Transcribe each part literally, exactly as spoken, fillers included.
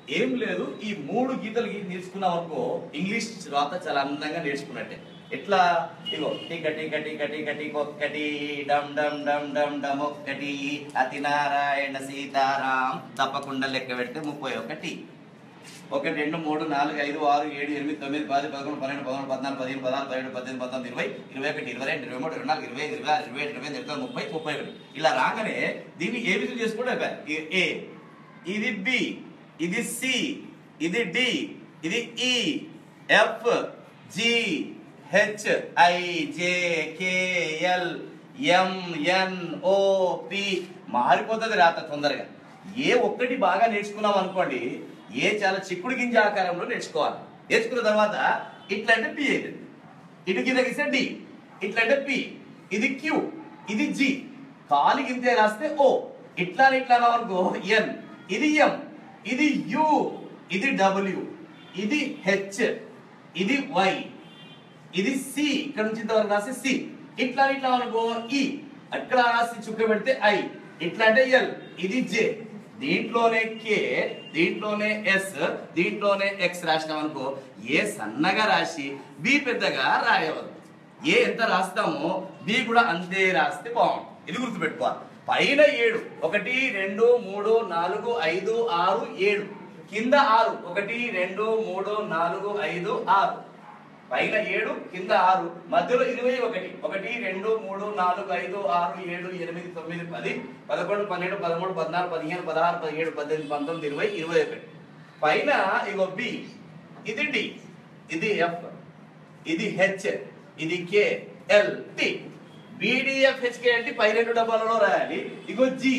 ఏం లేదు, ఈ మూడు గీతలు నేర్చుకున్నాం అనుకో ఇంగ్లీష్ రాత చాలా అందంగా నేర్చుకున్నట్టే. ఎట్లా? ఇగో టిక టిక టిక టిక టిక ఒక్కటి, డమ్ డమ్ డమ్ డమ్ డమ్ ఒక్కటి, అతి నారాయణ సీతారాం తప్పకుండా లెక్క పెడితే ముప్పై ఒకటి. ఒకటి రెండు మూడు నాలుగు ఐదు ఆరు ఏడు ఎనిమిది తొమ్మిది పది పదకొండు పన్నెండు పదమూడు పద్నాలుగు పదిహేను పదహారు పదిహేడు పద్దెనిమిది పంతొమ్మిది ఇరవై ఇరవై ఒకటి ఇరవై రెండు ఇరవై మూడు ఇరవై నాలుగు ఇరవై ఐదు ఇరవై ఆరు ఇరవై ఏడు ఇరవై ఎనిమిది ఇరవై ముప్పై ముప్పై ఒకటి. ఇలా రాగానే దీన్ని ఏ విధంగా చేసుకోవడం? ఏ, ఇది బి, ఇది సి, ఇది డి, ఇది E, F, G, H, I, J, K, L, M, N, O, P. మారిపోతుంది రాత తొందరగా. ఏ ఒక్కటి బాగా నేర్చుకున్నాం అనుకోండి, ఏ చాలా చిక్కుడు గింజ ఆకారంలో నేర్చుకోవాలి. నేర్చుకున్న తర్వాత ఇట్లా అంటే పి అవుతుంది, ఇటు కింద గీస్తే డి, ఇట్లా అంటే పి, ఇది క్యూ, ఇది జి, కాలి గింతే రాస్తే ఓ, ఇట్లా ఇట్లా అనుకో ఎన్, ఇది ఎం, ఇది యు, ఇది డబ్ల్యూ, ఇది హెచ్, ఇది వై, ఇది సి, ఇక్కడ నుంచి ఇంతవరకు రాస్తే సి, ఇట్లా ఇట్లా అనుకో ఈ, అక్కడ రాసి చుక్క పెడితే ఐ, ఇట్లా అంటే ఎల్, ఇది జే, దీంట్లోనే కే, దీంట్లోనే ఎస్, దీంట్లోనే ఎక్స్ రాసినాం అనుకో ఏ సన్నగా రాసి బి పెద్దగా రాయవద్దు. ఏ ఎంత రాస్తామో బి కూడా అంతే రాస్తే బాగుంటుంది. ఇది గుర్తుపెట్టుకోవాలి. పైన ఏడు, ఒకటి రెండు మూడు నాలుగు ఐదు ఆరు ఏడు, కింద ఆరు, ఒకటి రెండు మూడు నాలుగు ఐదు ఆరు, పైన ఏడు కింద ఆరు, మధ్యలో ఇరవై ఒకటి, ఒకటి రెండు మూడు నాలుగు ఐదు ఆరు ఏడు ఎనిమిది తొమ్మిది పది పదకొండు పన్నెండు పదమూడు పద్నాలుగు పదిహేను పదహారు పదిహేడు పద్దెనిమిది పంతొమ్మిది ఇరవై ఇరవై ఒకటి. పైన ఇగో బి, ఇది డి, ఇది ఎఫ్, ఇది హెచ్, ఇది K, L, T. BDF HK అంటే పై రెండు డబ్బాలలో రాయాలి. ఇగో G,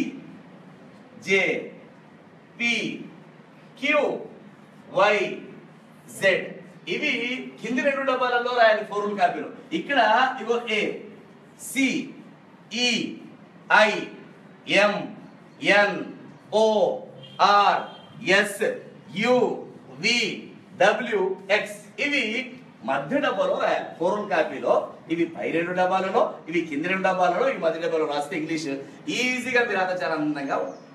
J, P, Q, Y, Z, ఇవి కింది రెండు డబ్బాలలో రాయాలి ఫోర్ల్ కాపీలో. ఇక్కడ ఇగో A, C, E, I, M, N, O, R, S, U, V, W, X, ఇవి మధ్య డబ్బాలో రాయాలి ఫోర్ల్ కాపీలో. ఇవి పై రెండు డబ్బాలలో, ఇవి కింది రెండు డబ్బాలలో, ఇవి మధ్య డబ్బాలో రాస్తే ఇంగ్లీష్ ఈజీగా మీరు అంతా చాలా ఆనందంగా